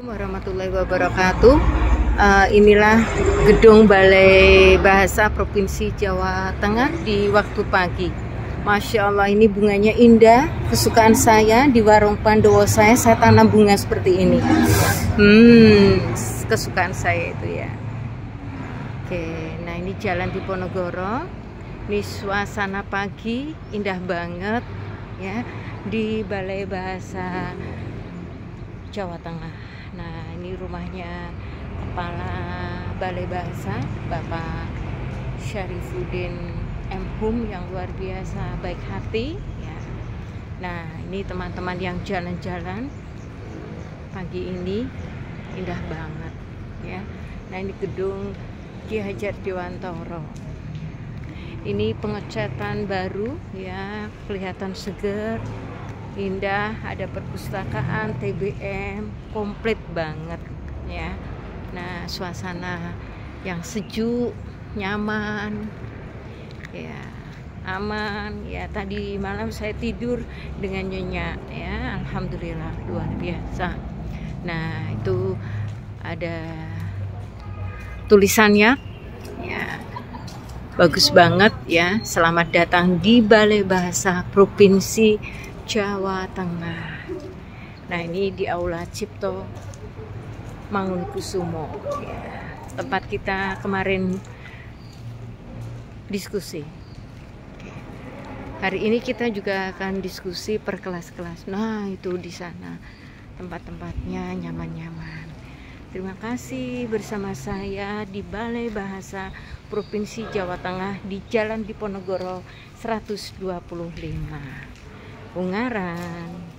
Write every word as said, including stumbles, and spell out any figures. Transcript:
Warahmatullahi wabarakatuh. Uh, inilah gedung Balai Bahasa Provinsi Jawa Tengah di waktu pagi. Masya Allah, ini bunganya indah, kesukaan saya. Di warung Pandowo saya, saya tanam bunga seperti ini. Hmm, kesukaan saya itu ya. Oke, nah ini jalan di Ponorogo. Ini suasana pagi indah banget ya di Balai Bahasa Jawa Tengah. Nah, ini rumahnya Kepala Balai Bahasa, Bapak Syarifuddin M. Hum yang luar biasa baik hati ya. Nah, ini teman-teman yang jalan-jalan pagi ini indah banget ya. Nah, ini gedung Ki Hajar Dewantara. Ini pengecatan baru ya, kelihatan seger, indah, ada perpustakaan, T B M, komplit banget ya. Nah, suasana yang sejuk, nyaman ya, aman ya. Tadi malam saya tidur dengan nyenyak ya, alhamdulillah luar biasa. Nah, itu ada tulisannya ya, bagus banget ya. Selamat datang di Balai Bahasa Provinsi Jawa Tengah. Nah, ini di Aula Cipto Mangunkusumo ya, tempat kita kemarin diskusi. Oke. Hari ini kita juga akan diskusi per kelas-kelas. Nah, itu di sana tempat-tempatnya nyaman-nyaman. Terima kasih bersama saya di Balai Bahasa Provinsi Jawa Tengah di Jalan Diponegoro seratus dua puluh lima. Ungaran.